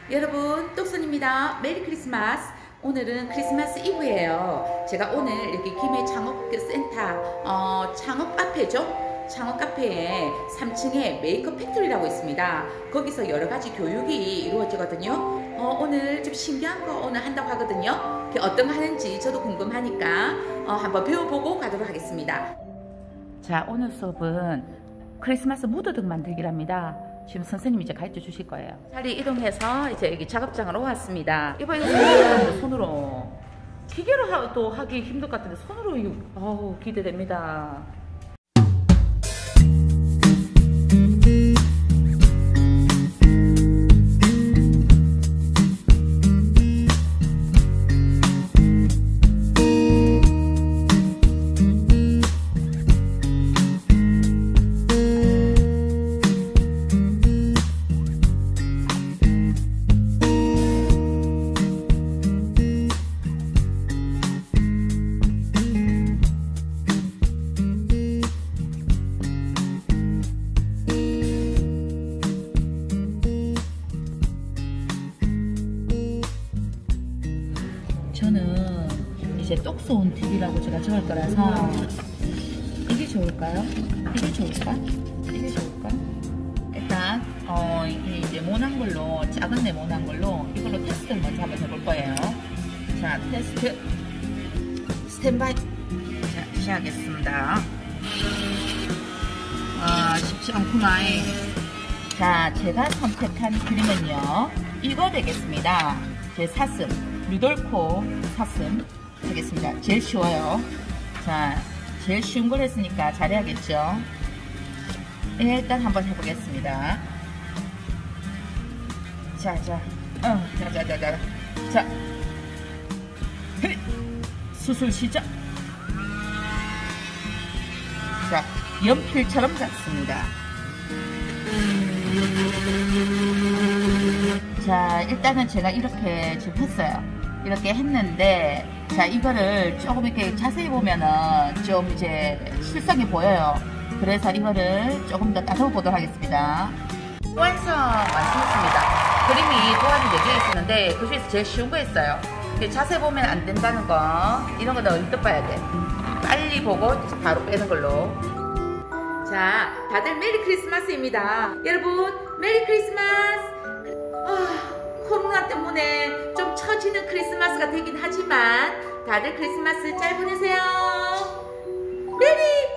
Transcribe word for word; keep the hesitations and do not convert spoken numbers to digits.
여러분, 똑손입니다. 메리 크리스마스. 오늘은 크리스마스 이브예요. 제가 오늘 이렇게 김해 창업센터 어, 창업 카페죠. 창업 카페에 삼 층에 메이크업 팩토리라고 있습니다. 거기서 여러 가지 교육이 이루어지거든요. 어, 오늘 좀 신기한 거 오늘 한다고 하거든요. 그게 어떤 거 하는지 저도 궁금하니까 어, 한번 배워보고 가도록 하겠습니다. 자, 오늘 수업은 크리스마스 무드등 만들기랍니다. 지금 선생님이 이제 가르쳐 주실 거예요. 자리 이동해서 이제 여기 작업장으로 왔습니다. 이거 이거 손으로, 손으로. 기계로 하, 또 하기 힘들 것 같은데 손으로 이거 어우, 기대됩니다. 저는 이제 똑손 팁이라고 제가 적을 거라서 이게 좋을까요? 이게 좋을까? 이게 좋을까? 일단 어 이게 이제 모난 걸로, 작은 네 모난 걸로 이걸로 테스트를 먼저 한번 해볼 거예요. 자, 테스트 스탠바이. 자, 시작하겠습니다. 아, 쉽지 않구나. 자, 제가 선택한 그림은요, 이거 되겠습니다. 제 사슴, 루돌코 사슴 하겠습니다. 제일 쉬워요. 자, 제일 쉬운 걸 했으니까 잘해야겠죠. 일단 한번 해보겠습니다. 자, 자, 어, 자, 자, 자, 자, 자, 헤이, 수술 시작. 자, 연필처럼 작습니다. 자, 일단은 제가 이렇게 지금 했어요. 이렇게 했는데, 자, 이거를 조금 이렇게 자세히 보면은 좀 이제 실성이 보여요. 그래서 이거를 조금 더 따로 보도록 하겠습니다. 완성! 완성했습니다. 그림이 도안이 네 개 있었는데, 그 중에서 제일 쉬운 거 했어요. 자세히 보면 안 된다는 거, 이런 거 너 언뜻 봐야 돼. 빨리 보고 바로 빼는 걸로. 자, 다들 메리 크리스마스입니다. 여러분, 메리 크리스마스! 아, 코로나 때문에 좀 처지는 크리스마스가 되긴 하지만 다들 크리스마스 잘 보내세요. 메리